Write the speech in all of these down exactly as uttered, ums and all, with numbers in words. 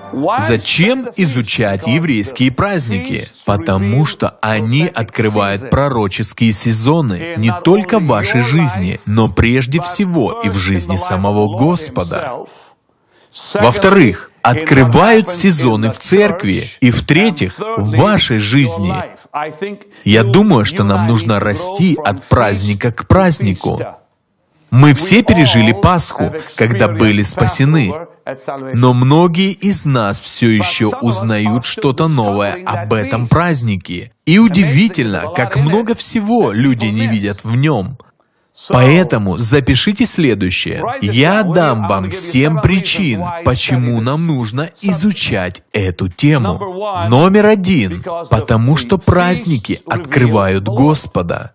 Зачем изучать еврейские праздники? Потому что они открывают пророческие сезоны не только в вашей жизни, но прежде всего и в жизни самого Господа. Во-вторых, открывают сезоны в церкви. И в-третьих, в вашей жизни. Я думаю, что нам нужно расти от праздника к празднику. Мы все пережили Пасху, когда были спасены. Но многие из нас все еще узнают что-то новое об этом празднике. И удивительно, как много всего люди не видят в нем. Поэтому запишите следующее. Я дам вам семь причин, почему нам нужно изучать эту тему. Номер один. Потому что праздники открывают Господа.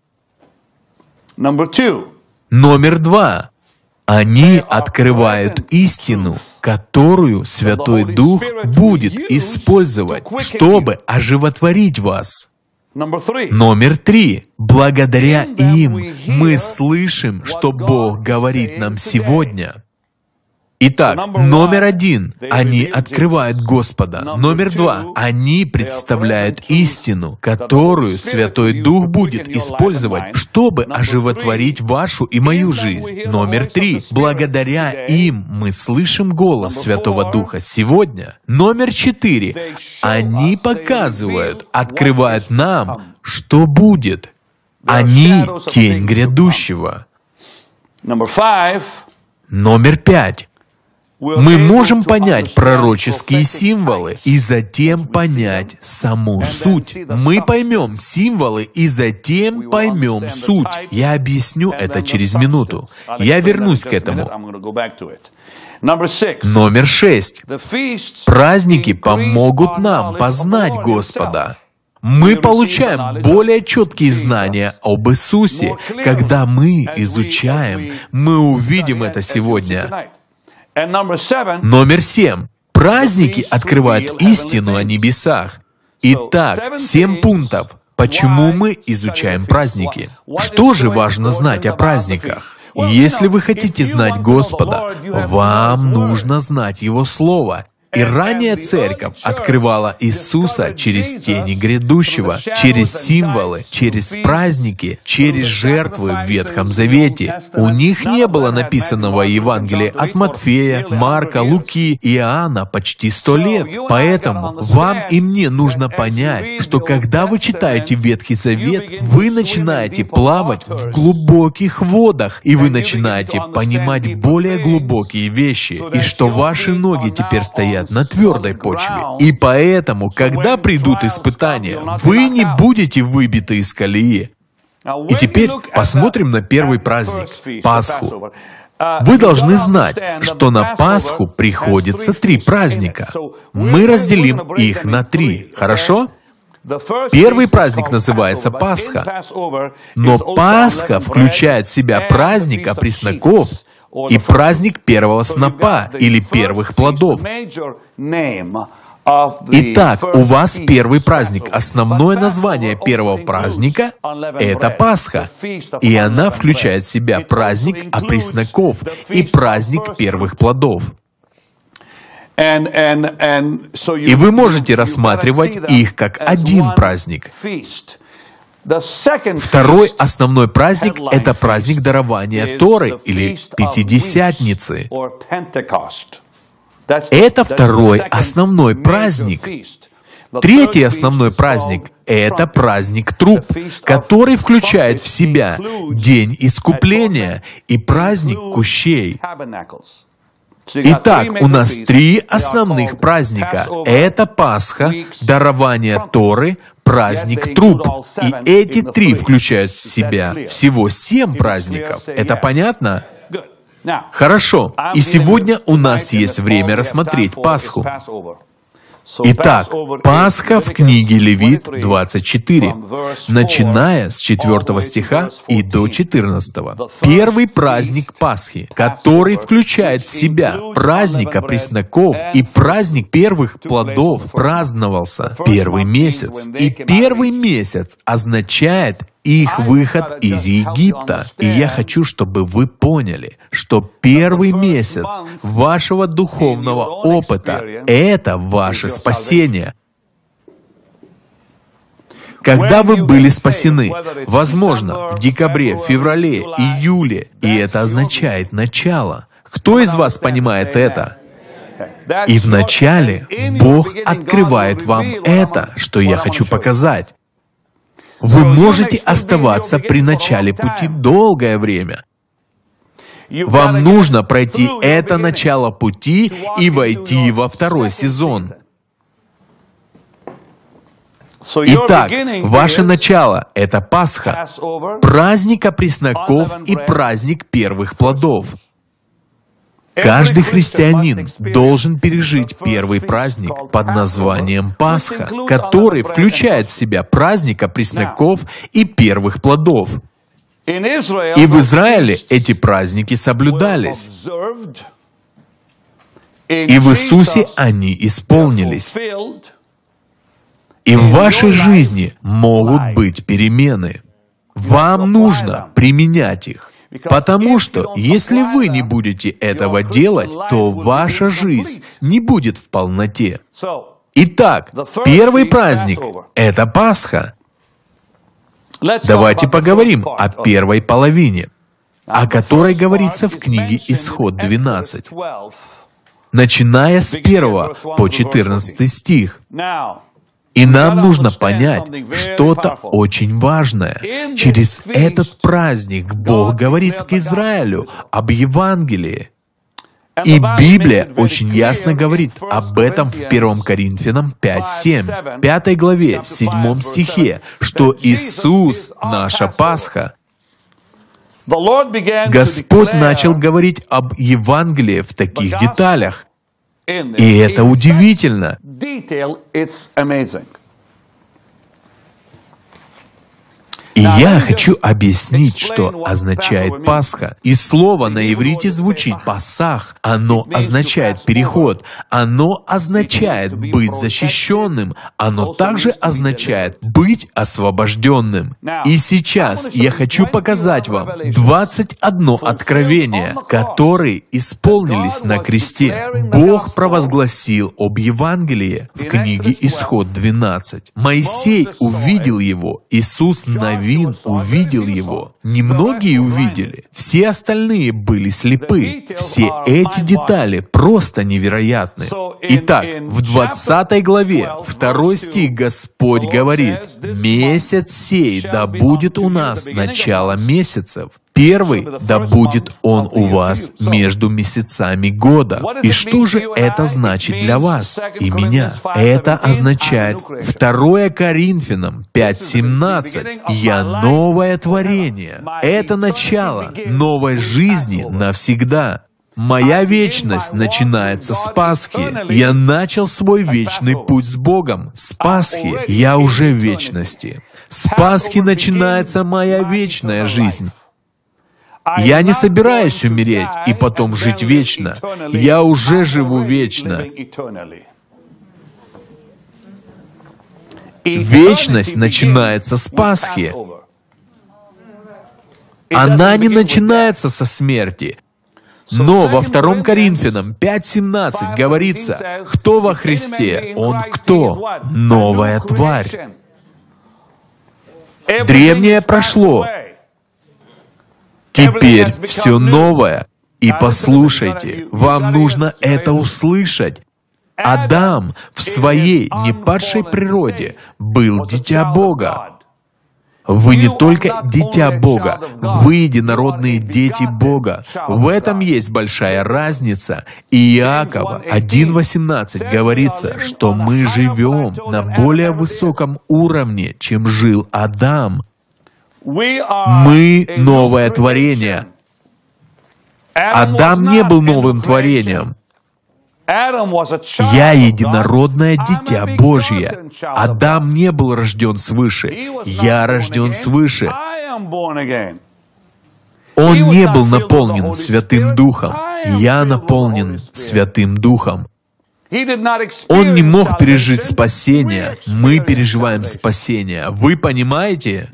Номер два. Они открывают истину, которую Святой Дух будет использовать, чтобы оживотворить вас. Номер три. Благодаря им мы слышим, что Бог говорит нам сегодня. Итак, номер один. Они открывают Господа. Номер два. Они представляют истину, которую Святой Дух будет использовать, чтобы оживотворить вашу и мою жизнь. Номер три. Благодаря им мы слышим голос Святого Духа сегодня. Номер четыре. Они показывают, открывают нам, что будет. Они — тень грядущего. Номер пять. Мы можем понять пророческие символы и затем понять саму суть. Мы поймем символы и затем поймем суть. Я объясню это через минуту. Я вернусь к этому. Номер шесть. Праздники помогут нам познать Господа. Мы получаем более четкие знания об Иисусе, когда мы изучаем. Мы увидим это сегодня. Номер семь. Праздники открывают истину о небесах. Итак, семь пунктов. Почему мы изучаем праздники? Что же важно знать о праздниках? Если вы хотите знать Господа, вам нужно знать Его Слово. И ранняя церковь открывала Иисуса через тени грядущего, через символы, через праздники, через жертвы в Ветхом Завете. У них не было написанного Евангелия от Матфея, Марка, Луки и Иоанна почти сто лет. Поэтому вам и мне нужно понять, что когда вы читаете Ветхий Завет, вы начинаете плавать в глубоких водах, и вы начинаете понимать более глубокие вещи, и что ваши ноги теперь стоят на твердой почве. И поэтому, когда придут испытания, вы не будете выбиты из колеи. И теперь посмотрим на первый праздник — Пасху. Вы должны знать, что на Пасху приходится три праздника. Мы разделим их на три, хорошо? Первый праздник называется Пасха. Но Пасха включает в себя праздник опресноков и праздник первого снопа или первых плодов. Итак, у вас первый праздник. Основное название первого праздника — это Пасха. И она включает в себя праздник опресноков и праздник первых плодов. И вы можете рассматривать их как один праздник. Второй основной праздник — это праздник дарования Торы или Пятидесятницы. Это второй основной праздник. Третий основной праздник — это праздник Труб, который включает в себя День Искупления и праздник Кущей. Итак, у нас три основных праздника. Это Пасха, дарование Торы, праздник Труб. И эти три включают в себя всего семь праздников. Это понятно? Хорошо. И сегодня у нас есть время рассмотреть Пасху. Итак, Пасха в книге Левит двадцать четыре, начиная с четвёртого стиха и до четырнадцатого. Первый праздник Пасхи, который включает в себя праздник опресноков и праздник первых плодов, праздновался первый месяц. И первый месяц означает их выход из Египта. И я хочу, чтобы вы поняли, что первый месяц вашего духовного опыта — это ваше спасение. Когда вы были спасены, возможно, в декабре, феврале, июле, и это означает начало. Кто из вас понимает это? И вначале Бог открывает вам это, что я хочу показать. Вы можете оставаться при начале пути долгое время. Вам нужно пройти это начало пути и войти во второй сезон. Итак, ваше начало — это Пасха, праздник опресноков и праздник первых плодов. Каждый христианин должен пережить первый праздник под названием Пасха, который включает в себя праздник опресноков и первых плодов. И в Израиле эти праздники соблюдались. И в Иисусе они исполнились. И в вашей жизни могут быть перемены. Вам нужно применять их. Потому что, если вы не будете этого делать, то ваша жизнь не будет в полноте. Итак, первый праздник — это Пасха. Давайте поговорим о первой половине, о которой говорится в книге Исход двенадцать, начиная с первого по четырнадцатый стих. И нам нужно понять что-то очень важное. Через этот праздник Бог говорит к Израилю об Евангелии. И Библия очень ясно говорит об этом в первом Коринфянам пять семь, пятой главе, седьмом стихе, что Иисус — наша Пасха. Господь начал говорить об Евангелии в таких деталях. И это удивительно. И я хочу объяснить, что означает Пасха. И слово на иврите звучит «пасах». Оно означает переход. Оно означает быть защищенным. Оно также означает быть освобожденным. И сейчас я хочу показать вам двадцать одно откровение, которые исполнились на кресте. Бог провозгласил об Евангелии в книге Исход двенадцать. Моисей увидел его. Иисус навек Вин увидел его. Немногие увидели. Все остальные были слепы. Все эти детали просто невероятны. Итак, в двадцатой главе, второй стих, Господь говорит: «Месяц сей да будет у нас начало месяцев. Первый да будет он у вас между месяцами года». И что же это значит для вас и меня? Это означает второе Коринфянам пять семнадцать. «Я новое творение». Это начало новой жизни навсегда. Моя вечность начинается с Пасхи. Я начал свой вечный путь с Богом. С Пасхи я уже в вечности. С Пасхи начинается моя вечная жизнь. Я не собираюсь умереть и потом жить вечно. Я уже живу вечно. Вечность начинается с Пасхи. Она не начинается со смерти. Но во втором Коринфянам пять семнадцать говорится: «Кто во Христе? Он кто? Новая тварь». Древнее прошло. Теперь все новое. И послушайте, вам нужно это услышать. Адам в своей непадшей природе был дитя Бога. Вы не только дитя Бога, вы единородные дети Бога. В этом есть большая разница. И Иакова один восемнадцать говорится, что мы живем на более высоком уровне, чем жил Адам. Мы новое творение. Адам не был новым творением. Я единородное дитя Божье. Адам не был рожден свыше. Я рожден свыше. Он не был наполнен Святым Духом. Я наполнен Святым Духом. Он не мог пережить спасение. Мы переживаем спасение. Вы понимаете?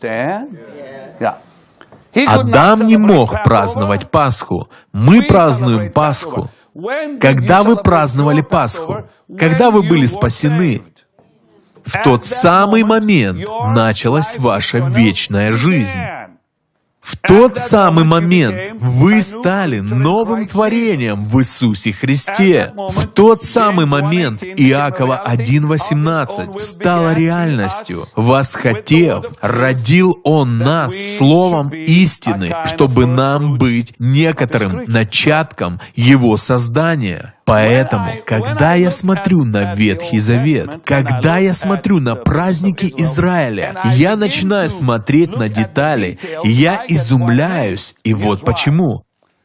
Адам не мог праздновать Пасху. Мы празднуем Пасху. Когда вы праздновали Пасху? Когда вы были спасены? В тот самый момент началась ваша вечная жизнь. В тот самый момент вы стали новым творением в Иисусе Христе. В тот самый момент Иакова один восемнадцать стало реальностью. Восхотев, родил Он нас словом истины, чтобы нам быть некоторым начатком Его создания. Поэтому, когда я смотрю на Ветхий Завет, когда я смотрю на праздники Израиля, я начинаю смотреть на детали, я изумляюсь, и вот почему.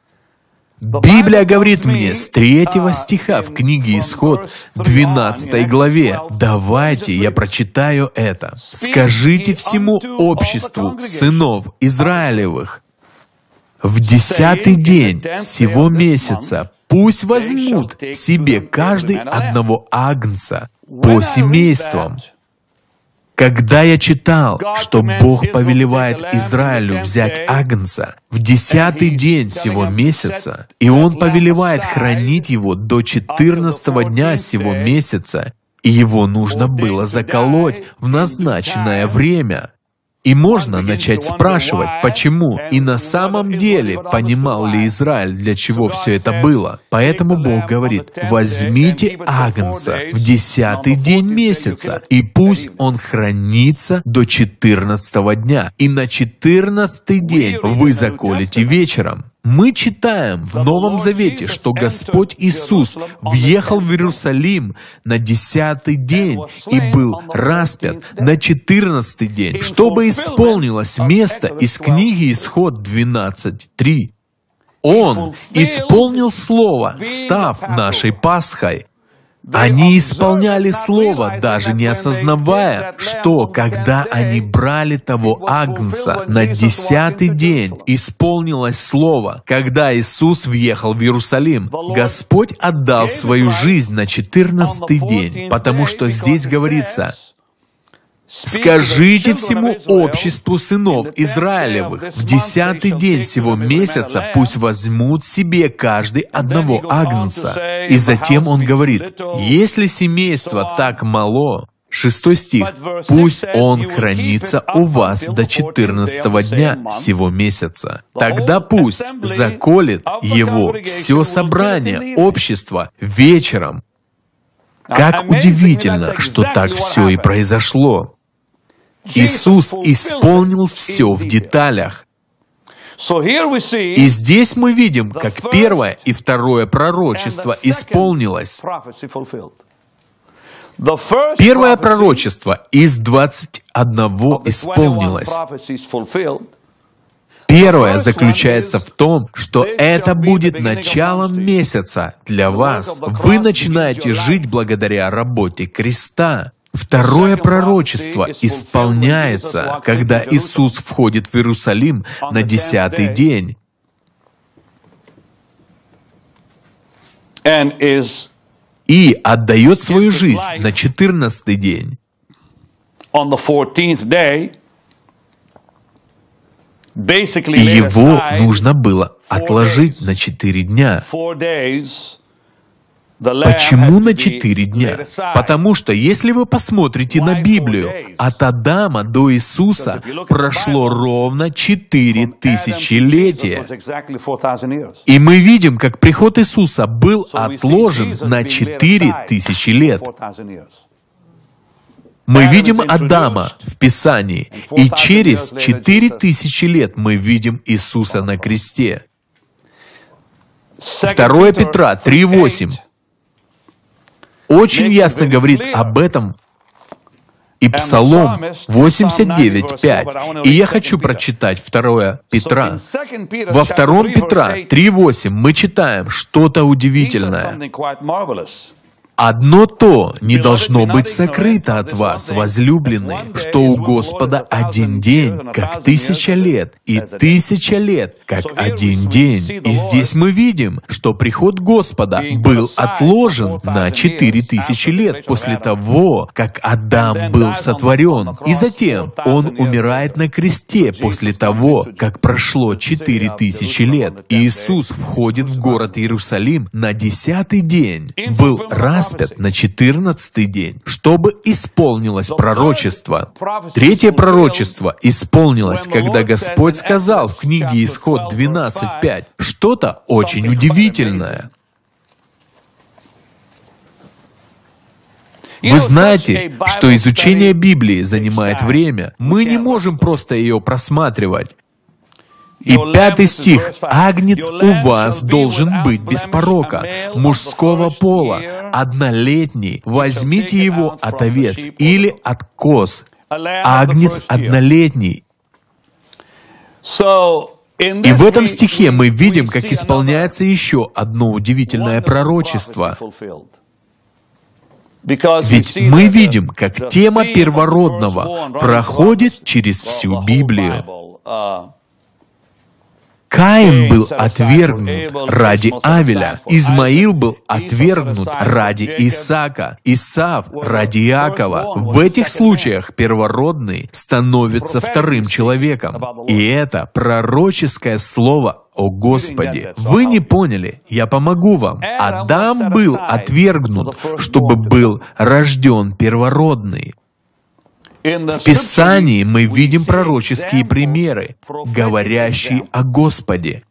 Библия говорит мне с третьего стиха в книге Исход, двенадцатой главе. Давайте я прочитаю это. «Скажите всему обществу сынов Израилевых, в десятый день сего месяца пусть возьмут себе каждый одного агнца по семействам». Когда я читал, что Бог повелевает Израилю взять агнца в десятый день сего месяца, и Он повелевает хранить его до четырнадцатого дня сего месяца, и его нужно было заколоть в назначенное время, и можно начать спрашивать, почему, и на самом деле, понимал ли Израиль, для чего все это было. Поэтому Бог говорит: «Возьмите агнца в десятый день месяца, и пусть он хранится до четырнадцатого дня, и на четырнадцатый день вы заколете вечером». Мы читаем в Новом Завете, что Господь Иисус въехал в Иерусалим на десятый день и был распят на четырнадцатый день, чтобы исполнилось место из книги Исход двенадцать три. Он исполнил Слово, став нашей Пасхой. Они исполняли Слово, даже не осознавая, что, когда они брали того агнца на десятый день, исполнилось Слово. Когда Иисус въехал в Иерусалим, Господь отдал свою жизнь на четырнадцатый день, потому что здесь говорится: «Скажите всему обществу сынов Израилевых, в десятый день сего месяца пусть возьмут себе каждый одного агнца». И затем он говорит: «Если семейство так мало», шестой стих, «пусть он хранится у вас до четырнадцатого дня сего месяца. Тогда пусть заколет его все собрание общества вечером». Как удивительно, что так все и произошло. Иисус исполнил все в деталях. И здесь мы видим, как первое и второе пророчество исполнилось. Первое пророчество из двадцати одного исполнилось. Первое заключается в том, что это будет началом месяца для вас. Вы начинаете жить благодаря работе креста. Второе пророчество исполняется, когда Иисус входит в Иерусалим на десятый день и отдает свою жизнь на четырнадцатый день. И его нужно было отложить на четыре дня. Почему на четыре дня? Потому что, если вы посмотрите на Библию, от Адама до Иисуса прошло ровно четыре тысячелетия. И мы видим, как приход Иисуса был отложен на четыре тысячи лет. Мы видим Адама в Писании, и через четыре тысячи лет мы видим Иисуса на кресте. Второе Петра три восемь очень ясно говорит об этом, и Псалом восемьдесят девять пять. И я хочу прочитать второе Петра. Во втором Петра три восемь мы читаем что-то удивительное. Одно то не должно быть сокрыто от вас, возлюбленные, что у Господа один день, как тысяча лет, и тысяча лет, как один день. И здесь мы видим, что приход Господа был отложен на четыре тысячи лет после того, как Адам был сотворен. И затем Он умирает на кресте после того, как прошло четыре тысячи лет. Иисус входит в город Иерусалим на десятый день, был распят на четырнадцатый день, чтобы исполнилось пророчество. Третье пророчество исполнилось, когда Господь сказал в книге Исход двенадцать пять что-то очень удивительное. Вы знаете, что изучение Библии занимает время. Мы не можем просто ее просматривать. И пятый стих. «Агнец у вас должен быть без порока, мужского пола, однолетний. Возьмите его от овец или от коз». Агнец однолетний. И в этом стихе мы видим, как исполняется еще одно удивительное пророчество. Ведь мы видим, как тема первородного проходит через всю Библию. Каин был отвергнут ради Авеля, Измаил был отвергнут ради Исаака, Исав ради Иакова. В этих случаях первородный становится вторым человеком. И это пророческое слово о Господе. Вы не поняли, я помогу вам. Адам был отвергнут, чтобы был рожден первородный. В Писании мы видим пророческие примеры, говорящие о Господе.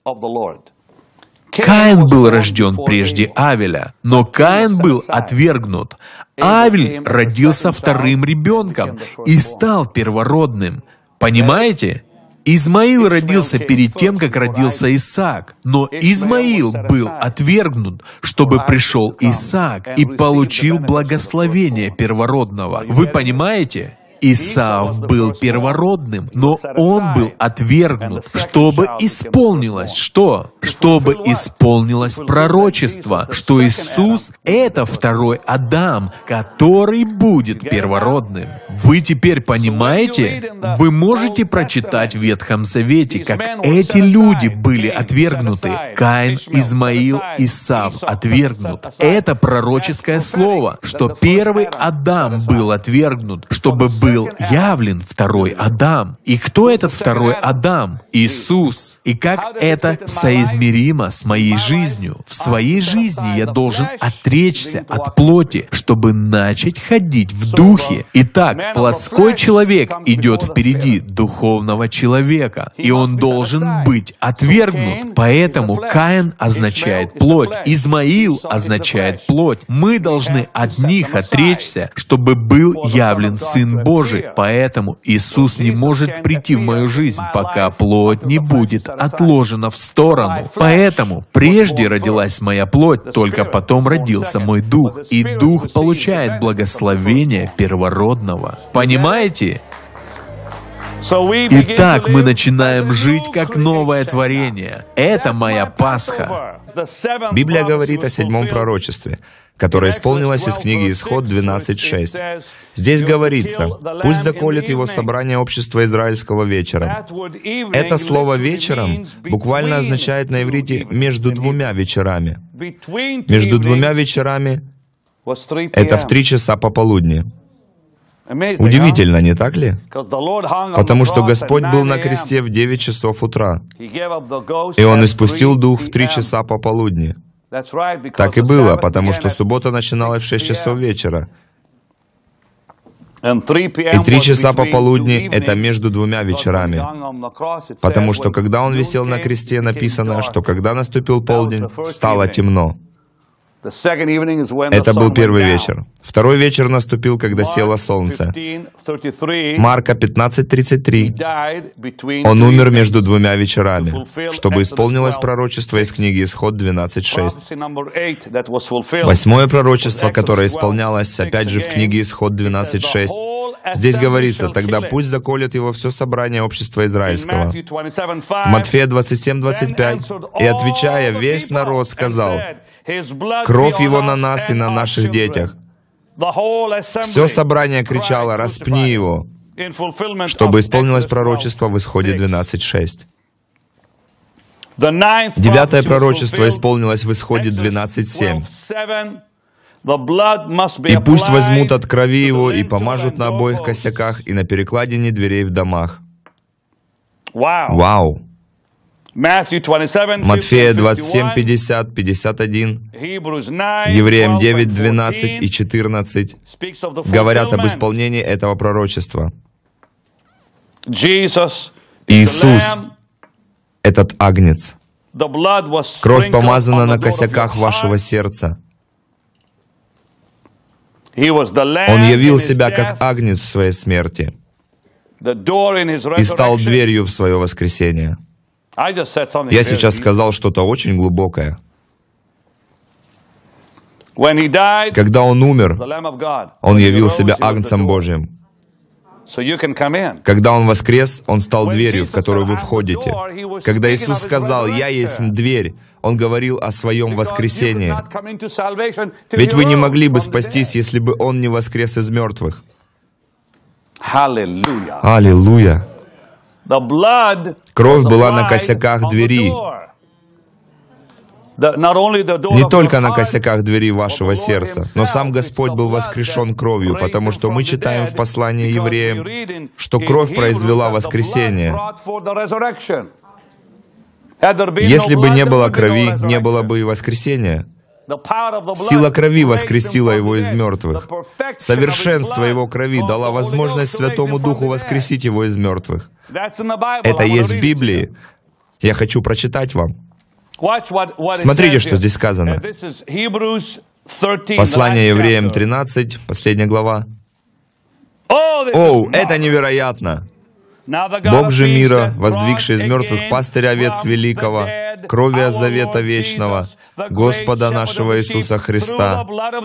Каин был рожден прежде Авеля, но Каин был отвергнут. Авель родился вторым ребенком и стал первородным. Понимаете? Измаил родился перед тем, как родился Исаак, но Измаил был отвергнут, чтобы пришел Исаак и получил благословение первородного. Вы понимаете? Исав был первородным, но он был отвергнут, чтобы исполнилось что? Чтобы исполнилось пророчество, что Иисус — это второй Адам, который будет первородным. Вы теперь понимаете? Вы можете прочитать в Ветхом Завете, как эти люди были отвергнуты. Каин, Измаил, Исав отвергнут. Это пророческое слово, что первый Адам был отвергнут, чтобы был был явлен второй Адам. И кто этот второй Адам? Иисус. И как это соизмеримо с моей жизнью? В своей жизни я должен отречься от плоти, чтобы начать ходить в духе. Итак, плотской человек идет впереди духовного человека, и он должен быть отвергнут. Поэтому Каин означает плоть, Измаил означает плоть. Мы должны от них отречься, чтобы был явлен Сын Божий. Поэтому Иисус не может прийти в мою жизнь, пока плоть не будет отложена в сторону. Поэтому прежде родилась моя плоть, только потом родился мой дух. И дух получает благословение первородного. Понимаете? Итак, мы начинаем жить как новое творение. Это моя Пасха. Библия говорит о седьмом пророчестве, которое исполнилось из книги Исход двенадцать шесть. Здесь говорится: «Пусть заколет его собрание общества израильского вечером». Это слово «вечером» буквально означает на иврите «между двумя вечерами». Между двумя вечерами — это в три часа пополудни. Удивительно, не так ли? Потому что Господь был на кресте в девять часов утра, и Он испустил Дух в три часа пополудни. Так и было, потому что суббота начиналась в шесть часов вечера. И три часа пополудни — это между двумя вечерами. Потому что, когда Он висел на кресте, написано, что когда наступил полдень, стало темно. Это был первый вечер. Второй вечер наступил, когда село солнце. Марка пятнадцать тридцать три. Он умер между двумя вечерами, чтобы исполнилось пророчество из книги Исход двенадцать шесть. Восьмое пророчество, которое исполнялось опять же в книге Исход двенадцать шесть, Здесь говорится, тогда пусть заколет его все собрание общества израильского. Матфея двадцать семь двадцать пять. И отвечая, весь народ сказал: кровь его на нас и на наших детях. Все собрание кричало: распни его, чтобы исполнилось пророчество в Исходе двенадцать шесть. Девятое пророчество исполнилось в Исходе двенадцать семь. «И пусть возьмут от крови его и помажут на обоих косяках и на перекладине дверей в домах». Вау! Матфея двадцать семь пятьдесят, пятьдесят один, Евреям девять двенадцать и четырнадцать говорят об исполнении этого пророчества. Иисус, этот агнец, кровь помазана на косяках вашего сердца. Он явил себя как агнец в своей смерти и стал дверью в свое воскресение. Я сейчас сказал что-то очень глубокое. Когда Он умер, Он явил себя агнцем Божьим. Когда Он воскрес, Он стал дверью, в которую вы входите. Когда Иисус сказал: «Я есть дверь», Он говорил о Своем воскресении. Ведь вы не могли бы спастись, если бы Он не воскрес из мертвых. Аллилуйя! Кровь была на косяках двери. Не только на косяках двери вашего сердца, но сам Господь был воскрешен кровью, потому что мы читаем в послании евреям, что кровь произвела воскресение. Если бы не было крови, не было бы и воскресения. Сила крови воскресила Его из мертвых. Совершенство Его крови дала возможность Святому Духу воскресить Его из мертвых. Это есть в Библии. Я хочу прочитать вам. Смотрите, что здесь сказано. Послание евреям тринадцать, последняя глава. «О, это невероятно! Бог же мира, воздвигший из мертвых пастыря овец великого, кровью завета вечного, Господа нашего Иисуса Христа».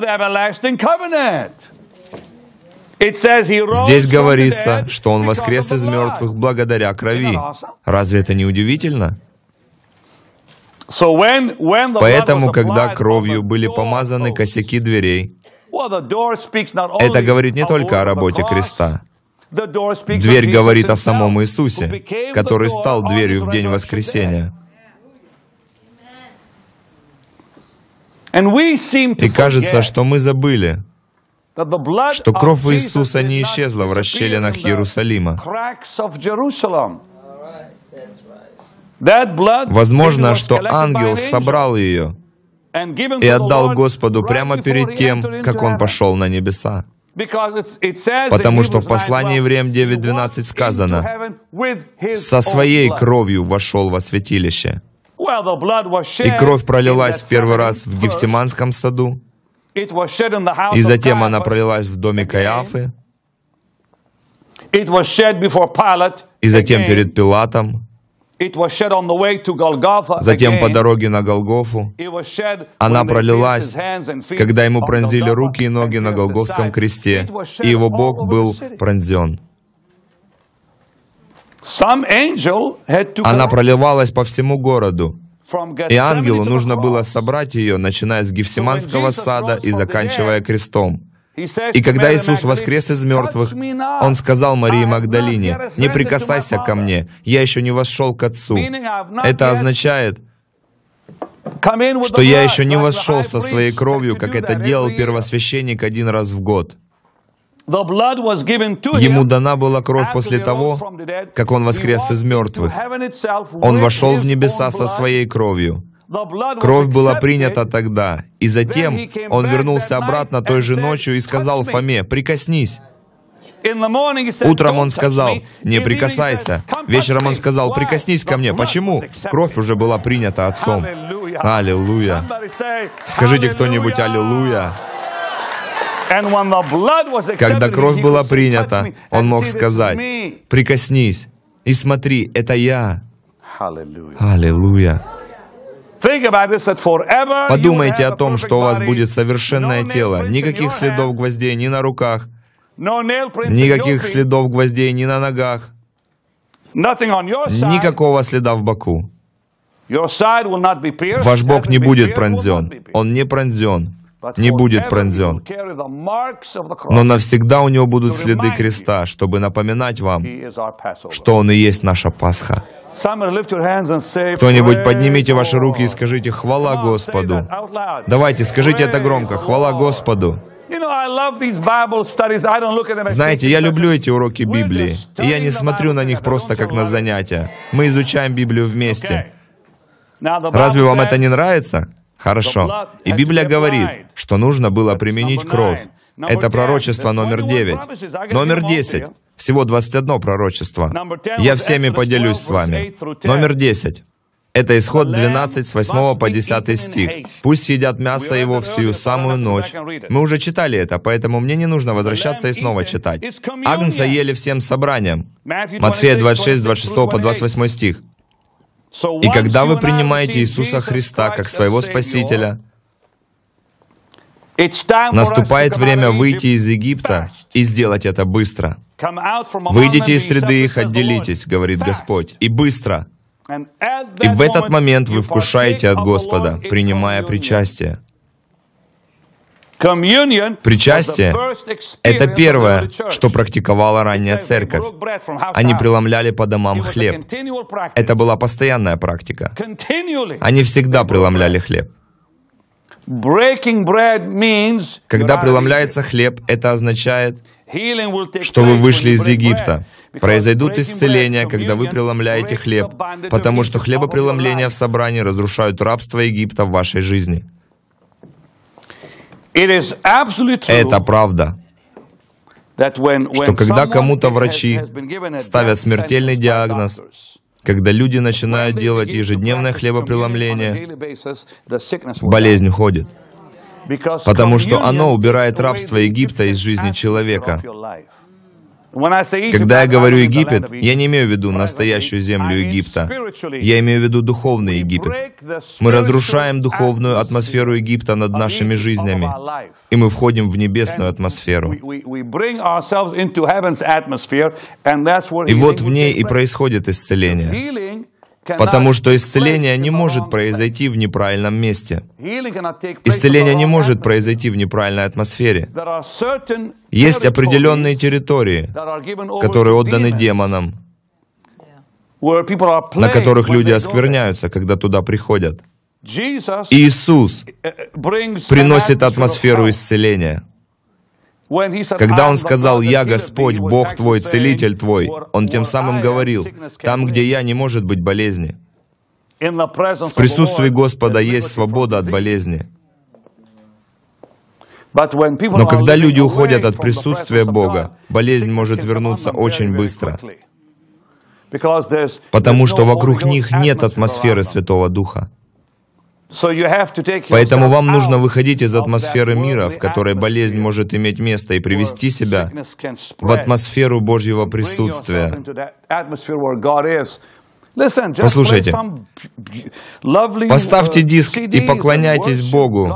Здесь говорится, что Он воскрес из мертвых благодаря крови. Разве это не удивительно? Поэтому, когда кровью были помазаны косяки дверей, это говорит не только о работе креста. Дверь говорит о самом Иисусе, который стал дверью в день воскресения. И кажется, что мы забыли, что кровь Иисуса не исчезла в расщелинах Иерусалима. Возможно, что ангел собрал ее и отдал Господу прямо перед тем, как Он пошел на небеса. Потому что в послании евреям девять двенадцать сказано: «Со своей кровью вошел во святилище». И кровь пролилась в первый раз в Гефсиманском саду, и затем она пролилась в доме Каиафы, и затем перед Пилатом, затем по дороге на Голгофу. Она пролилась, когда Ему пронзили руки и ноги на Голгофском кресте, и Его бок был пронзен. Она проливалась по всему городу, и ангелу нужно было собрать ее, начиная с Гефсиманского сада и заканчивая крестом. И когда Иисус воскрес из мертвых, Он сказал Марии Магдалине: «Не прикасайся ко мне, я еще не вошел к Отцу». Это означает, что я еще не вошел со своей кровью, как это делал первосвященник один раз в год. Ему дана была кровь после того, как Он воскрес из мертвых. Он вошел в небеса со своей кровью. Кровь была принята тогда, и затем Он вернулся обратно той же ночью и сказал Фоме: «Прикоснись». Утром Он сказал: «Не прикасайся». Вечером Он сказал: «Прикоснись ко мне». Почему? Кровь уже была принята Отцом. Аллилуйя! Скажите кто-нибудь «Аллилуйя». Когда кровь была принята, Он мог сказать: «Прикоснись и смотри, это Я». Аллилуйя! Подумайте о том, что у вас будет совершенное тело, никаких следов гвоздей ни на руках, Никаких следов гвоздей ни на ногах, никакого следа в боку. Ваш бок не будет пронзен. Он не пронзен, не будет пронзен. Но навсегда у него будут следы креста, чтобы напоминать вам, что Он и есть наша Пасха. Кто-нибудь поднимите ваши руки и скажите «Хвала Господу». Давайте, скажите это громко «Хвала Господу». Знаете, я люблю эти уроки Библии, и я не смотрю на них просто как на занятия. Мы изучаем Библию вместе. Разве вам это не нравится? Хорошо. И Библия говорит, что нужно было применить кровь. Это пророчество номер девять. Номер десять. Всего двадцать одно пророчество. Я всеми поделюсь с вами. Номер десять. Это Исход двенадцать, с восьмого по десятый стих. «Пусть едят мясо его в сию самую ночь». Мы уже читали это, поэтому мне не нужно возвращаться и снова читать. Агнца ели всем собранием. Матфея двадцать шесть, двадцать шесть по двадцать восемь стих. И когда вы принимаете Иисуса Христа как своего Спасителя, наступает время выйти из Египта и сделать это быстро. «Выйдите из среды их, отделитесь, — говорит Господь, — и быстро». И в этот момент вы вкушаете от Господа, принимая причастие. Причастие — это первое, что практиковала ранняя церковь. Они преломляли по домам хлеб. Это была постоянная практика. Они всегда преломляли хлеб. Когда преломляется хлеб, это означает, что вы вышли из Египта. Произойдут исцеления, когда вы преломляете хлеб, потому что хлебопреломления в собрании разрушают рабство Египта в вашей жизни. Это правда, что когда кому-то врачи ставят смертельный диагноз, когда люди начинают делать ежедневное хлебопреломление, болезнь уходит, потому что оно убирает рабство Египта из жизни человека. Когда я говорю Египет, я не имею в виду настоящую землю Египта. Я имею в виду духовный Египет. Мы разрушаем духовную атмосферу Египта над нашими жизнями, и мы входим в небесную атмосферу. И вот в ней и происходит исцеление. Потому что исцеление не может произойти в неправильном месте. Исцеление не может произойти в неправильной атмосфере. Есть определенные территории, которые отданы демонам, на которых люди оскверняются, когда туда приходят. Иисус приносит атмосферу исцеления. Когда Он сказал «Я Господь, Бог твой, Целитель твой», Он тем самым говорил, там, где я, не может быть болезни. В присутствии Господа есть свобода от болезни. Но когда люди уходят от присутствия Бога, болезнь может вернуться очень быстро, потому что вокруг них нет атмосферы Святого Духа. Поэтому вам нужно выходить из атмосферы мира, в которой болезнь может иметь место, и привести себя в атмосферу Божьего присутствия. Послушайте, поставьте диск и поклоняйтесь Богу.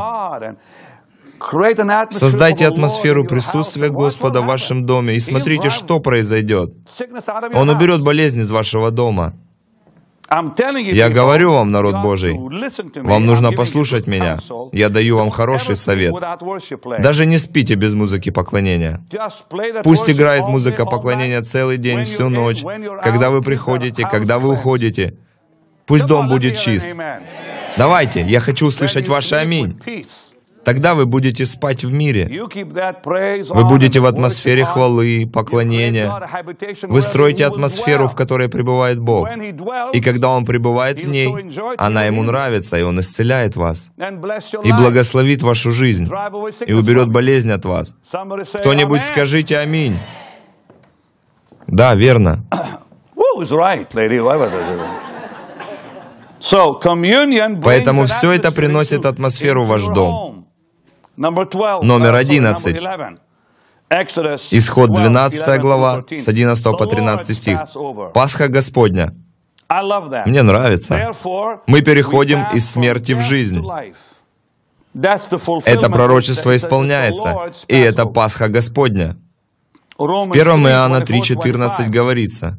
Создайте атмосферу присутствия Господа в вашем доме и смотрите, что произойдет. Он уберет болезнь из вашего дома. Я говорю вам, народ Божий, вам нужно послушать меня. Я даю вам хороший совет. Даже не спите без музыки поклонения. Пусть играет музыка поклонения целый день, всю ночь, когда вы приходите, когда вы уходите. Пусть дом будет чист. Давайте, я хочу услышать ваше аминь. Тогда вы будете спать в мире. Вы будете в атмосфере хвалы, поклонения. Вы строите атмосферу, в которой пребывает Бог. И когда Он пребывает в ней, она Ему нравится, и Он исцеляет вас. И благословит вашу жизнь. И уберет болезнь от вас. Кто-нибудь скажите аминь. Да, верно. Поэтому все это приносит атмосферу в ваш дом. Номер одиннадцать. Исход двенадцатая глава, с одиннадцатого по тринадцатый стих. Пасха Господня. Мне нравится. Мы переходим из смерти в жизнь. Это пророчество исполняется, и это Пасха Господня. В первом Иоанна три четырнадцать говорится: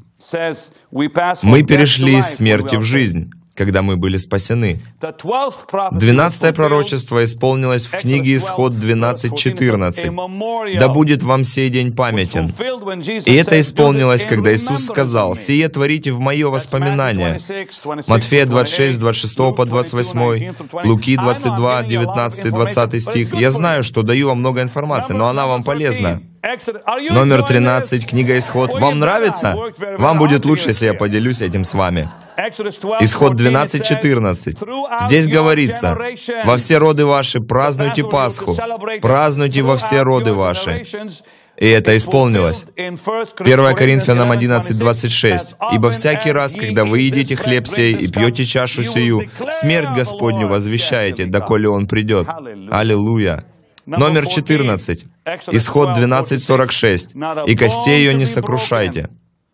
«Мы перешли из смерти в жизнь, когда мы были спасены». Двенадцатое пророчество исполнилось в книге Исход двенадцать четырнадцать. «Да будет вам сей день памятен». И это исполнилось, когда Иисус сказал: «Сие творите в мое воспоминание». Матфея двадцать шесть, двадцать шесть по двадцать восемь, Луки двадцать два, девятнадцать двадцать стих. Я знаю, что даю вам много информации, но она вам полезна. Номер тринадцать, книга Исход. Вам нравится? Вам будет лучше, если я поделюсь этим с вами. Исход двенадцать четырнадцать. Здесь говорится: «Во все роды ваши празднуйте Пасху, празднуйте во все роды ваши». И это исполнилось. первое Коринфянам одиннадцать двадцать шесть. «Ибо всякий раз, когда вы едите хлеб сей и пьете чашу сию, смерть Господню возвещаете, доколе Он придет». Аллилуйя. Номер четырнадцать. Исход двенадцать сорок шесть. «И костей ее не сокрушайте».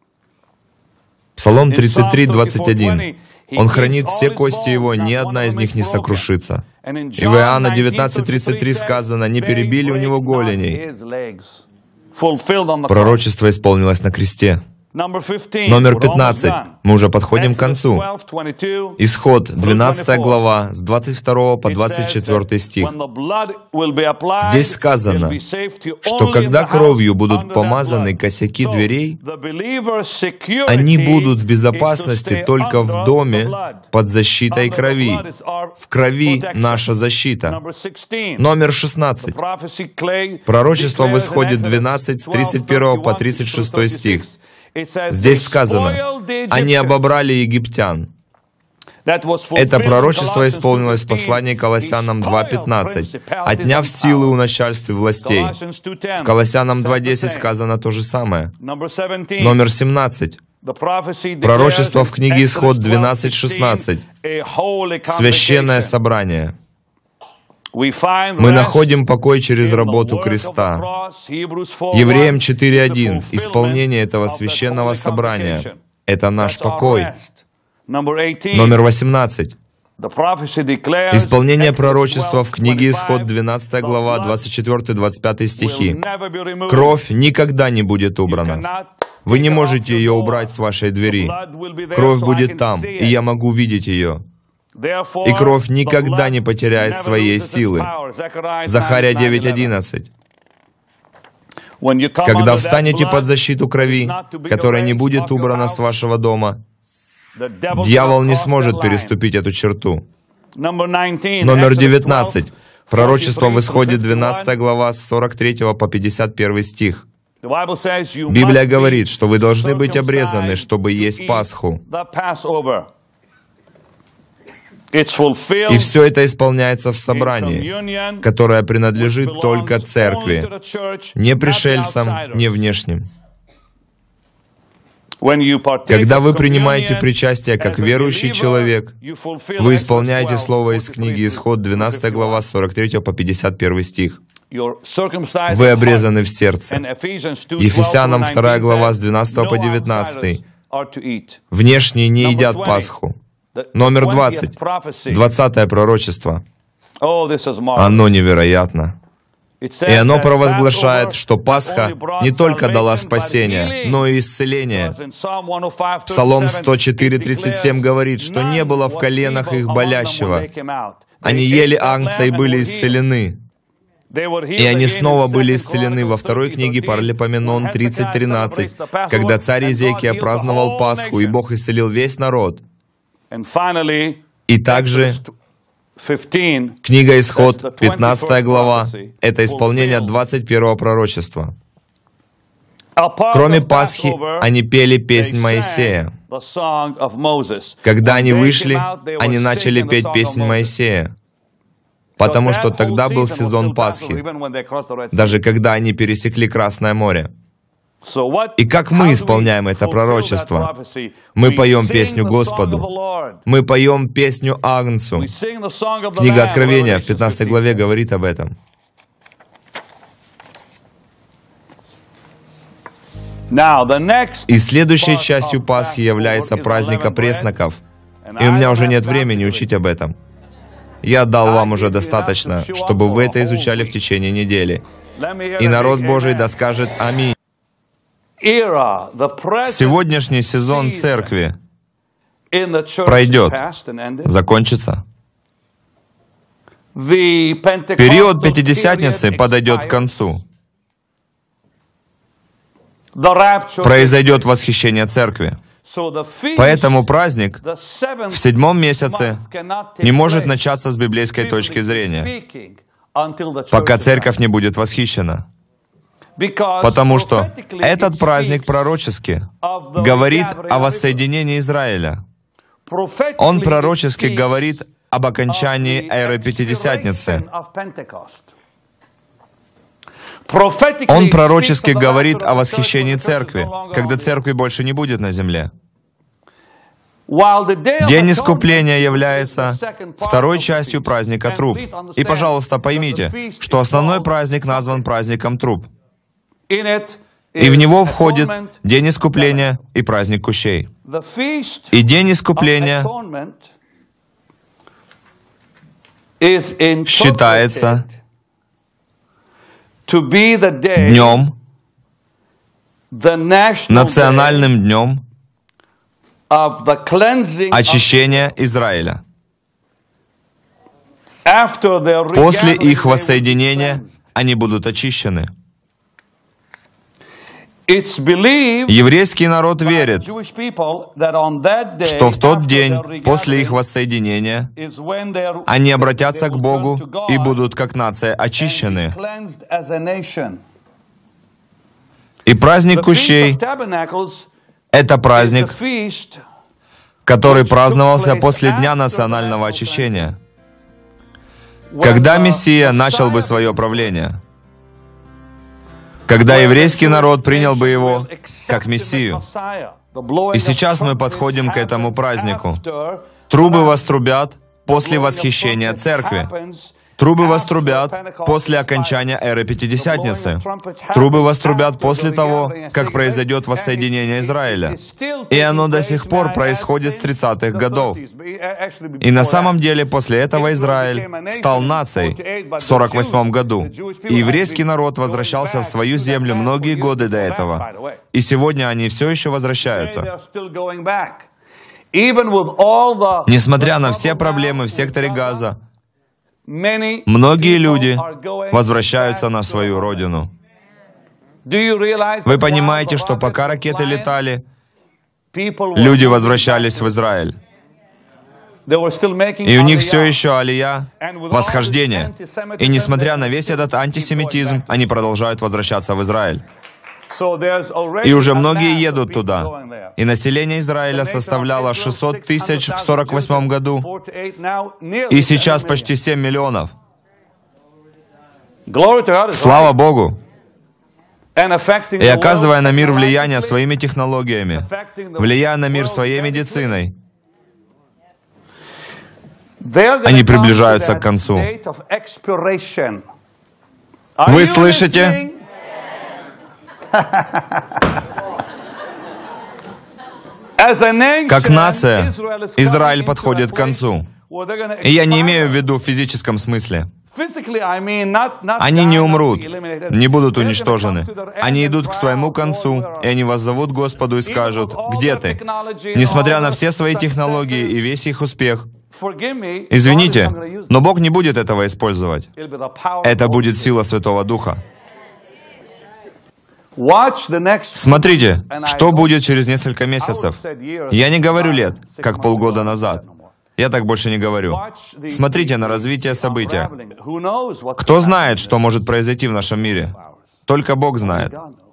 Псалом тридцать три двадцать один. «Он хранит все кости его, ни одна из них не сокрушится». И в Иоанна девятнадцать тридцать три сказано: «Не перебили у него голеней». Пророчество исполнилось на кресте. Номер пятнадцать. Мы уже подходим к концу. Исход, двенадцатая глава, с двадцать второго по двадцать четвёртый стих. Здесь сказано, что когда кровью будут помазаны косяки дверей, они будут в безопасности только в доме под защитой крови. В крови наша защита. Номер шестнадцать. Пророчество в Исходе двенадцать, с тридцать первого по тридцать шестой стих. Здесь сказано: «Они обобрали египтян». Это пророчество исполнилось в послании к Колоссянам два пятнадцать, отняв силы у начальств и властей. В Колоссянам два десять сказано то же самое. Номер семнадцать. Пророчество в книге Исход двенадцать шестнадцать. Священное собрание. Мы находим покой через работу креста. Евреям четыре один. Исполнение этого священного собрания — это наш покой. Номер восемнадцать. Исполнение пророчества в книге Исход двенадцатая глава, двадцать четвёртый двадцать пятый стихи. Кровь никогда не будет убрана. Вы не можете ее убрать с вашей двери. Кровь будет там, и я могу видеть ее. И кровь никогда не потеряет своей силы. Захария девять одиннадцать. Когда встанете под защиту крови, которая не будет убрана с вашего дома, дьявол не сможет переступить эту черту. Номер девятнадцать. Пророчество в Исходе двенадцатая глава, с сорок третьего по пятьдесят первый стих. Библия говорит, что вы должны быть обрезаны, чтобы есть Пасху. И все это исполняется в собрании, которое принадлежит только церкви, не пришельцам, не внешним. Когда вы принимаете причастие как верующий человек, вы исполняете слово из книги Исход двенадцатая глава, с сорок третьего по пятьдесят первый стих. Вы обрезаны в сердце. Ефесянам вторая глава, с двенадцатого по девятнадцатый. Внешние не едят Пасху. Номер двадцать. Двадцатое пророчество. Оно невероятно. И оно провозглашает, что Пасха не только дала спасение, но и исцеление. Псалом сто четыре тридцать семь говорит, что не было в коленах их болящего. Они ели агнца и были исцелены. И они снова были исцелены во второй книге Паралипоменон тридцать тринадцать, когда царь Иезекия праздновал Пасху, и Бог исцелил весь народ. И также книга Исход, пятнадцатая глава, это исполнение двадцать первого пророчества. Кроме Пасхи, они пели песнь Моисея. Когда они вышли, они начали петь песнь Моисея, потому что тогда был сезон Пасхи, даже когда они пересекли Красное море. И как мы исполняем это пророчество? Мы поем песню Господу. Мы поем песню Агнцу. Книга Откровения в пятнадцатой главе говорит об этом. И следующей частью Пасхи является праздник опресноков. И у меня уже нет времени учить об этом. Я дал вам уже достаточно, чтобы вы это изучали в течение недели. И народ Божий да скажет «Аминь». Сегодняшний сезон церкви пройдет, закончится. Период Пятидесятницы подойдет к концу. Произойдет восхищение церкви. Поэтому праздник в седьмом месяце не может начаться с библейской точки зрения, пока церковь не будет восхищена. Потому что этот праздник пророчески говорит о воссоединении Израиля. Он пророчески говорит об окончании эры Пятидесятницы. Он пророчески говорит о восхищении церкви, когда церкви больше не будет на земле. День искупления является второй частью праздника труб. И, пожалуйста, поймите, что основной праздник назван праздником труб. И в него входит День искупления и праздник кущей. И День искупления считается днем, национальным днем очищения Израиля. После их воссоединения они будут очищены. Еврейский народ верит, что в тот день, после их воссоединения, они обратятся к Богу и будут как нация очищены. И праздник кущей — это праздник, который праздновался после Дня национального очищения, когда Мессия начал бы свое правление, когда еврейский народ принял бы его как Мессию. И сейчас мы подходим к этому празднику. Трубы вострубят после восхищения церкви. Трубы вострубят после окончания эры Пятидесятницы. Трубы вострубят после того, как произойдет воссоединение Израиля. И оно до сих пор происходит с тридцатых годов. И на самом деле после этого Израиль стал нацией в сорок восьмом году. И еврейский народ возвращался в свою землю многие годы до этого. И сегодня они все еще возвращаются. Несмотря на все проблемы в секторе Газа, многие люди возвращаются на свою родину. Вы понимаете, что пока ракеты летали, люди возвращались в Израиль. И у них все еще алия, восхождение. И несмотря на весь этот антисемитизм, они продолжают возвращаться в Израиль. И уже многие едут туда. И население Израиля составляло шестьсот тысяч в сорок восьмом году, и сейчас почти семь миллионов. Слава Богу! И оказывая на мир влияние своими технологиями, влияя на мир своей медициной, они приближаются к концу. Вы слышите? Как нация, Израиль подходит к концу. И я не имею в виду в физическом смысле. Они не умрут, не будут уничтожены. Они идут к своему концу, и они воззовут Господу и скажут: «Где ты?» Несмотря на все свои технологии и весь их успех, извините, но Бог не будет этого использовать. Это будет сила Святого Духа. Смотрите, что будет через несколько месяцев. Я не говорю лет, как полгода назад. Я так больше не говорю. Смотрите на развитие события. Кто знает, что может произойти в нашем мире? Только Бог знает.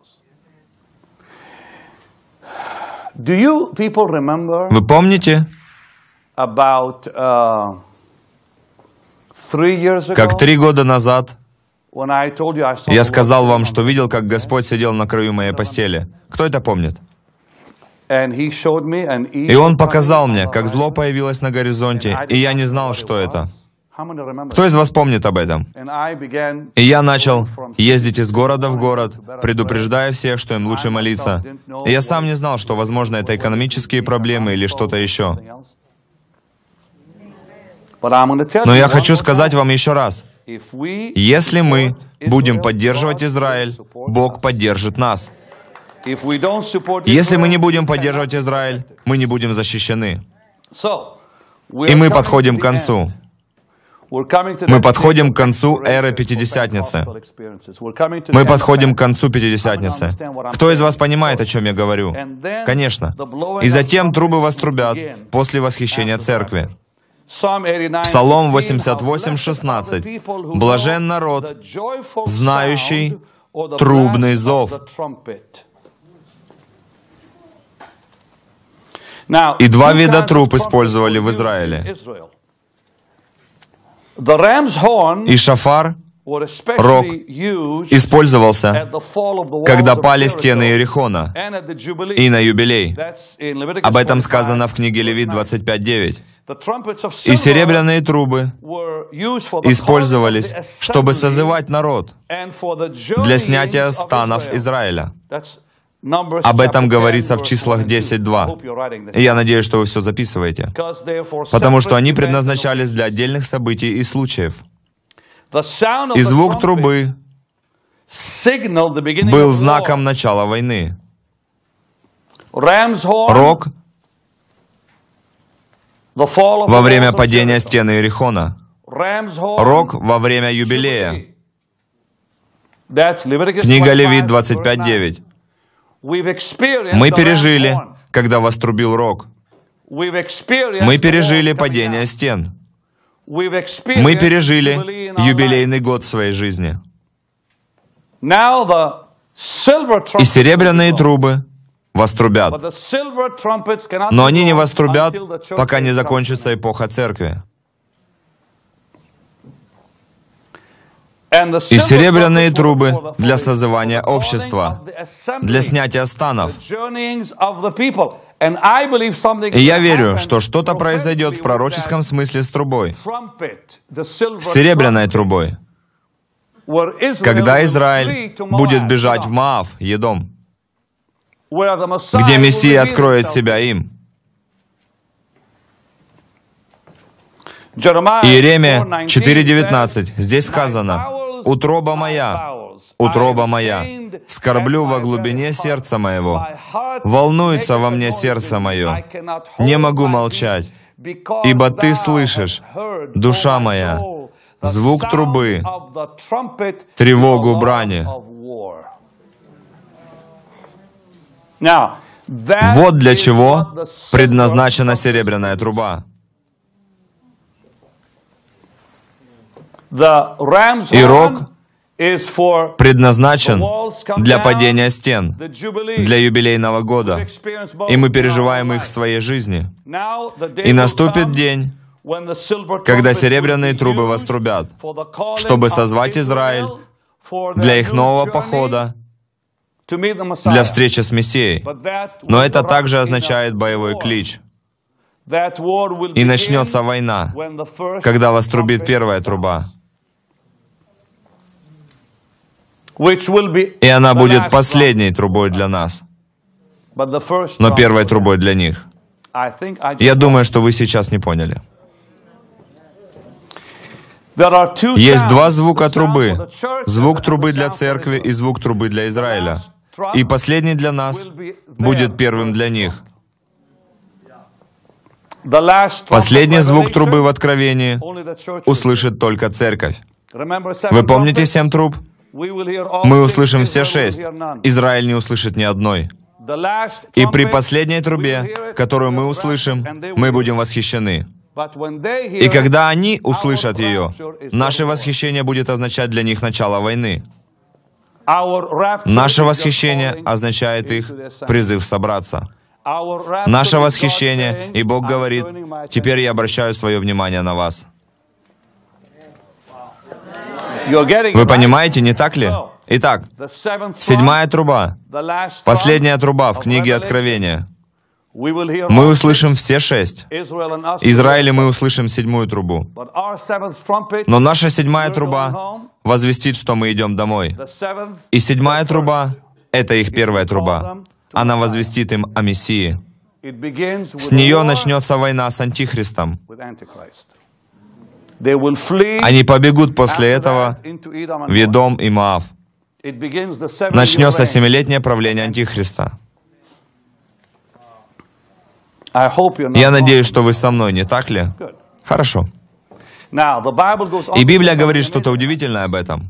Вы помните, как три года назад я сказал вам, что видел, как Господь сидел на краю моей постели? Кто это помнит? И Он показал мне, как зло появилось на горизонте, и я не знал, что это. Кто из вас помнит об этом? И я начал ездить из города в город, предупреждая всех, что им лучше молиться. И я сам не знал, что, возможно, это экономические проблемы или что-то еще. Но я хочу сказать вам еще раз. Если мы будем поддерживать Израиль, Бог поддержит нас. Если мы не будем поддерживать Израиль, мы не будем защищены. И мы подходим к концу. Мы подходим к концу эры Пятидесятницы. Мы подходим к концу Пятидесятницы. Кто из вас понимает, о чем я говорю? Конечно. И затем трубы вострубят после восхищения церкви. Псалом восемьдесят восемь, шестнадцать. «Блажен народ, знающий трубный зов». И два вида труб использовали в Израиле. И шафар, рог, использовался, когда пали стены Иерихона, и на юбилей. Об этом сказано в книге Левит двадцать пять, девять. И серебряные трубы использовались, чтобы созывать народ для снятия станов Израиля. Об этом говорится в числах десять, два. И я надеюсь, что вы все записываете. Потому что они предназначались для отдельных событий и случаев. И звук трубы был знаком начала войны. Рог во время падения стены Иерихона. Рог во время юбилея. Книга Левит двадцать пять, девять. Мы пережили, когда вострубил рог. Мы пережили падение стен. Мы пережили юбилейный год в своей жизни. И серебряные трубы вострубят. Но они не вострубят, пока не закончится эпоха церкви. И серебряные трубы для созывания общества, для снятия станов. И я верю, что что-то произойдет в пророческом смысле с трубой, с серебряной трубой, когда Израиль будет бежать в Моав, Едом, где Мессия откроет себя им. Иеремия четыре, девятнадцать. Здесь сказано: «Утроба моя, утроба моя, скорблю во глубине сердца моего, волнуется во мне сердце мое, не могу молчать, ибо ты слышишь, душа моя, звук трубы, тревогу брани». Вот для чего предназначена серебряная труба. И рог предназначен для падения стен, для юбилейного года, и мы переживаем их в своей жизни. И наступит день, когда серебряные трубы вострубят, чтобы созвать Израиль для их нового похода, для встречи с Мессией. Но это также означает боевой клич. И начнется война, когда вострубит первая труба. И она будет последней трубой для нас, но первой трубой для них. Я думаю, что вы сейчас не поняли. Есть два звука трубы. Звук трубы для церкви и звук трубы для Израиля. И последний для нас будет первым для них. Последний звук трубы в Откровении услышит только церковь. Вы помните семь труб? Мы услышим все шесть. Израиль не услышит ни одной. И при последней трубе, которую мы услышим, мы будем восхищены. И когда они услышат ее, наше восхищение будет означать для них начало войны. Наше восхищение означает их призыв собраться. Наше восхищение, и Бог говорит: «Теперь я обращаю свое внимание на вас». Вы понимаете, не так ли? Итак, седьмая труба, последняя труба в книге Откровения. Мы услышим все шесть. Израиле мы услышим седьмую трубу. Но наша седьмая труба возвестит, что мы идем домой. И седьмая труба — это их первая труба. Она возвестит им о Мессии. С нее начнется война с Антихристом. Они побегут после этого в Едом и Моав. начнется семилетнее правление Антихриста. Я надеюсь, что вы со мной, не так ли? Хорошо. И Библия говорит что-то удивительное об этом.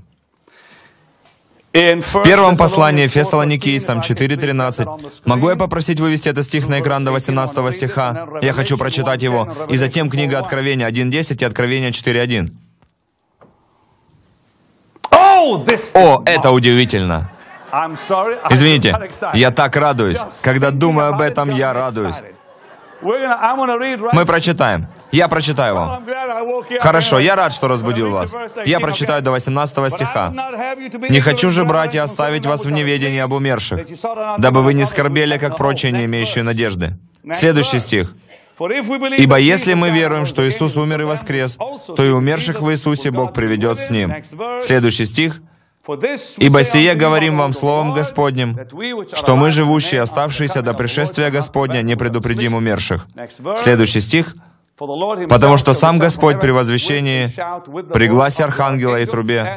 В первом послании Фессалоникийцам четыре тринадцать. Могу я попросить вывести этот стих на экран до восемнадцатого стиха? Я хочу прочитать его. И затем книга Откровения один десять и Откровения четыре один. О, это удивительно! Извините, я так радуюсь. Когда думаю об этом, я радуюсь. Мы прочитаем. Я прочитаю вам. Хорошо, я рад, что разбудил вас. Я прочитаю до восемнадцатого стиха. «Не хочу же, братья, оставить вас в неведении об умерших, дабы вы не скорбели, как прочие, не имеющие надежды». Следующий стих. «Ибо если мы веруем, что Иисус умер и воскрес, то и умерших в Иисусе Бог приведет с Ним». Следующий стих. «Ибо сие говорим вам Словом Господним, что мы, живущие, оставшиеся до пришествия Господня, не предупредим умерших». Следующий стих. «Потому что сам Господь при возвещении, при гласе архангела и трубе,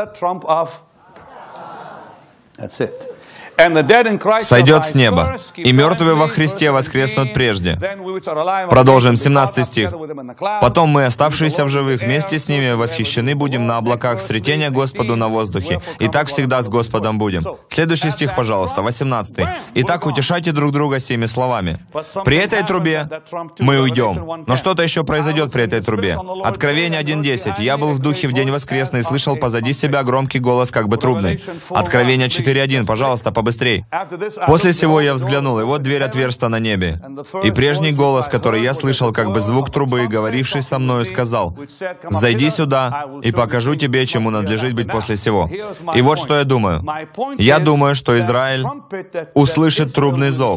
сойдет с неба, и мертвые во Христе воскреснут прежде». Продолжим, семнадцатый стих. «Потом мы, оставшиеся в живых, вместе с ними восхищены будем на облаках встретения Господу на воздухе, и так всегда с Господом будем». Следующий стих, пожалуйста, восемнадцатый. «Итак, утешайте друг друга семи словами. При этой трубе мы уйдем». Но что-то еще произойдет при этой трубе. Откровение один десять. «Я был в духе в день воскресный и слышал позади себя громкий голос, как бы трубный». Откровение четыре один. Пожалуйста, побыстрей. «После сего я взглянул, и вот дверь отверста на небе. И прежний голос, который я слышал, как бы звук трубы, говоривший со мною, сказал: „Зайди сюда, и покажу тебе, чему надлежит быть после сего“». И вот что я думаю. Я думаю, что Израиль услышит трубный зов.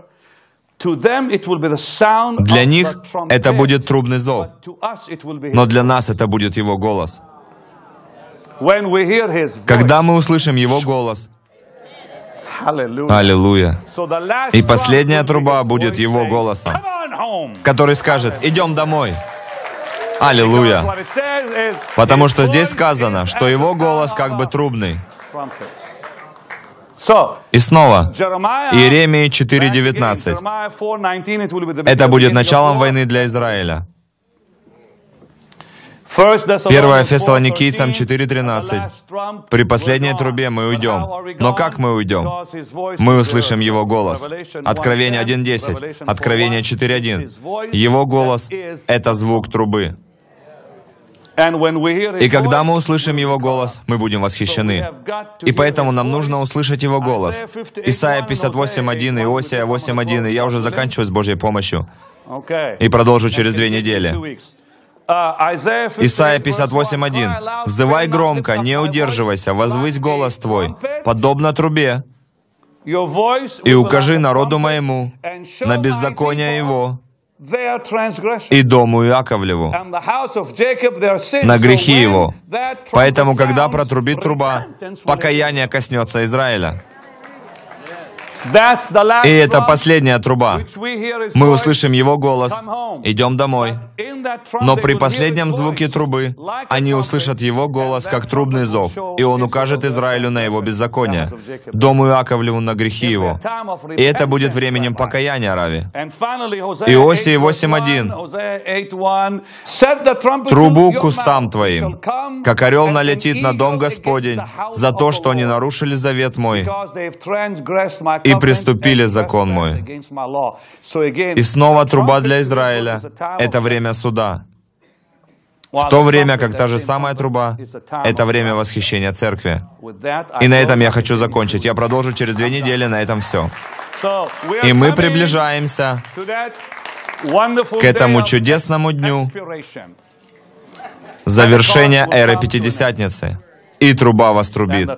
Для них это будет трубный зов, но для нас это будет Его голос. Когда мы услышим Его голос, аллилуйя. И последняя труба будет Его голосом, который скажет: «Идем домой». Аллилуйя. Потому что здесь сказано, что Его голос как бы трубный. И снова, Иеремии четыре девятнадцать. Это будет началом войны для Израиля. Первое Фессалоникийцам четыре тринадцать. «При последней трубе мы уйдем». Но как мы уйдем? Мы услышим Его голос. Откровение один десять. Откровение четыре один. Его голос — это звук трубы. И когда мы услышим Его голос, мы будем восхищены. И поэтому нам нужно услышать Его голос. Исайя пятьдесят восемь один, Иосия восемь один, и я уже заканчиваю с Божьей помощью. И продолжу через две недели. Исайя пятьдесят восемь один. «Взывай громко, не удерживайся, возвысь голос твой, подобно трубе, и укажи народу моему на беззаконие его и дому Иаковлеву, на грехи его». Поэтому, когда протрубит труба, покаяние коснется Израиля. И это последняя труба. Мы услышим Его голос: «Идем домой». Но при последнем звуке трубы они услышат Его голос, как трубный зов, и Он укажет Израилю на его беззаконие, дому Иаковлеву на грехи его. И это будет временем покаяния, Рави. Иосии восемь один. «Трубу к устам твоим, как орел налетит на дом Господень за то, что они нарушили завет мой и приступили закон мой». И снова труба для Израиля — это время суда. В то время, как та же самая труба — это время восхищения церкви. И на этом я хочу закончить. Я продолжу через две недели, на этом все. И мы приближаемся к этому чудесному дню завершения эры Пятидесятницы. И труба вострубит.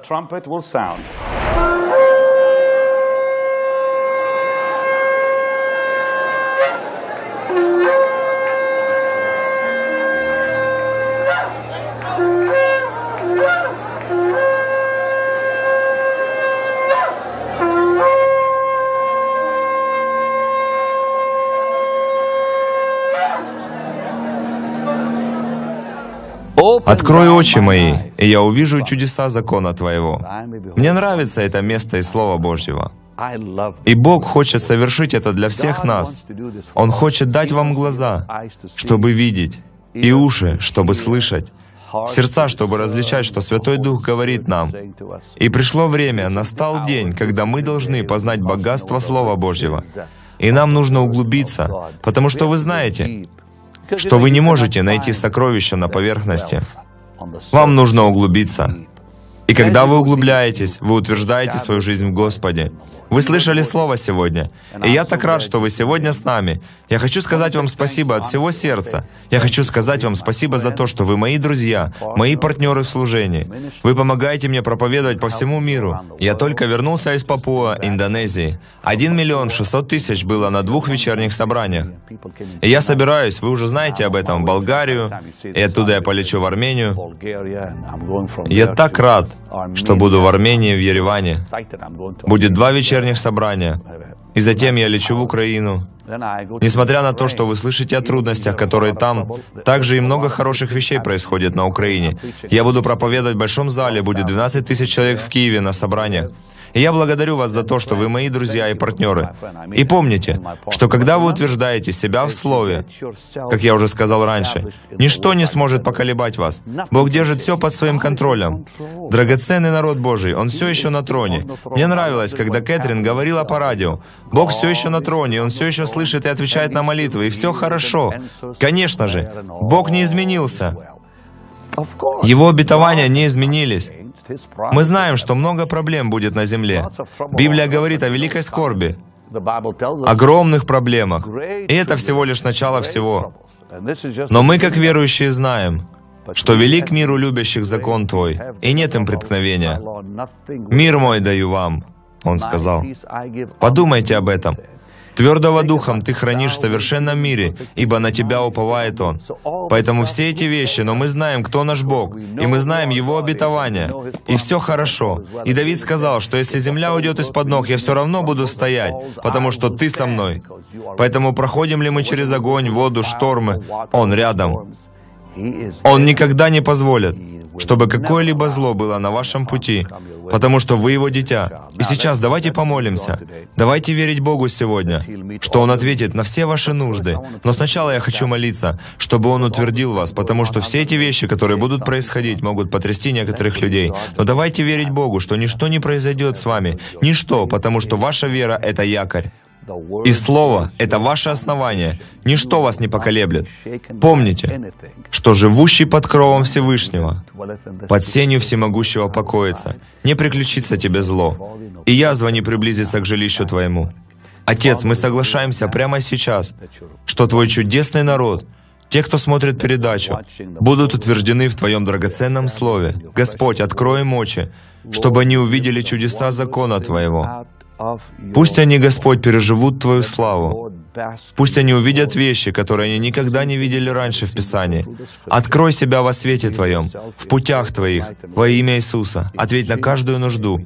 «Открой очи мои, и я увижу чудеса закона Твоего. Мне нравится это место из Слова Божьего. И Бог хочет совершить это для всех нас. Он хочет дать вам глаза, чтобы видеть, и уши, чтобы слышать, сердца, чтобы различать, что Святой Дух говорит нам. И пришло время, настал день, когда мы должны познать богатство Слова Божьего. И нам нужно углубиться, потому что вы знаете, что вы не можете найти сокровища на поверхности. Вам нужно углубиться. И когда вы углубляетесь, вы утверждаете свою жизнь в Господе. Вы слышали Слово сегодня. И я так рад, что вы сегодня с нами. Я хочу сказать вам спасибо от всего сердца. Я хочу сказать вам спасибо за то, что вы мои друзья, мои партнеры в служении. Вы помогаете мне проповедовать по всему миру. Я только вернулся из Папуа, Индонезии. Один миллион шестьсот тысяч было на двух вечерних собраниях. И я собираюсь, вы уже знаете об этом, в Болгарию, и оттуда я полечу в Армению. Я так рад, что буду в Армении, в Ереване. Будет два вечерних собрания. И затем я лечу в Украину. Несмотря на то, что вы слышите о трудностях, которые там, также и много хороших вещей происходит на Украине. Я буду проповедовать в большом зале, будет двенадцать тысяч человек в Киеве на собраниях. И я благодарю вас за то, что вы мои друзья и партнеры. И помните, что когда вы утверждаете себя в Слове, как я уже сказал раньше, ничто не сможет поколебать вас. Бог держит все под своим контролем. Драгоценный народ Божий, Он все еще на троне. Мне нравилось, когда Кэтрин говорила по радио. Бог все еще на троне, Он все еще слышит и отвечает на молитвы, и все хорошо. Конечно же, Бог не изменился. Его обетования не изменились. Мы знаем, что много проблем будет на земле. Библия говорит о великой скорби, огромных проблемах. И это всего лишь начало всего. Но мы, как верующие, знаем, что велик миру любящих закон Твой, и нет им преткновения. «Мир мой даю вам», Он сказал. Подумайте об этом. Твердого духом ты хранишь в совершенном мире, ибо на тебя уповает Он. Поэтому все эти вещи, но мы знаем, кто наш Бог, и мы знаем Его обетования, и все хорошо. И Давид сказал, что если земля уйдет из-под ног, я все равно буду стоять, потому что Ты со мной. Поэтому проходим ли мы через огонь, воду, штормы, Он рядом. Он никогда не позволит, чтобы какое-либо зло было на вашем пути, потому что вы Его дитя. И сейчас давайте помолимся. Давайте верить Богу сегодня, что Он ответит на все ваши нужды. Но сначала я хочу молиться, чтобы Он утвердил вас, потому что все эти вещи, которые будут происходить, могут потрясти некоторых людей. Но давайте верить Богу, что ничто не произойдет с вами. Ничто, потому что ваша вера — это якорь. И Слово — это ваше основание. Ничто вас не поколеблет. Помните, что живущий под кровом Всевышнего, под сенью Всемогущего покоится. Не приключится тебе зло, и язва не приблизится к жилищу твоему. Отец, мы соглашаемся прямо сейчас, что Твой чудесный народ, те, кто смотрит передачу, будут утверждены в Твоем драгоценном Слове. Господь, открой им очи, чтобы они увидели чудеса закона Твоего. Пусть они, Господь, переживут Твою славу. Пусть они увидят вещи, которые они никогда не видели раньше в Писании. Открой себя во свете Твоем, в путях Твоих, во имя Иисуса. Ответь на каждую нужду.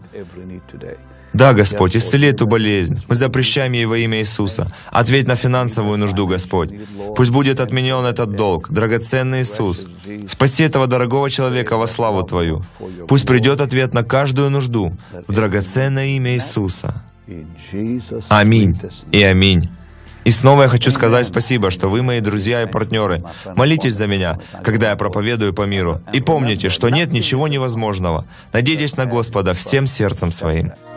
Да, Господь, исцели эту болезнь. Мы запрещаем ей во имя Иисуса. Ответь на финансовую нужду, Господь. Пусть будет отменен этот долг. Драгоценный Иисус, спаси этого дорогого человека во славу Твою. Пусть придет ответ на каждую нужду в драгоценное имя Иисуса. Аминь и аминь. И снова я хочу сказать спасибо, что вы мои друзья и партнеры. Молитесь за меня, когда я проповедую по миру. И помните, что нет ничего невозможного. Надейтесь на Господа всем сердцем своим.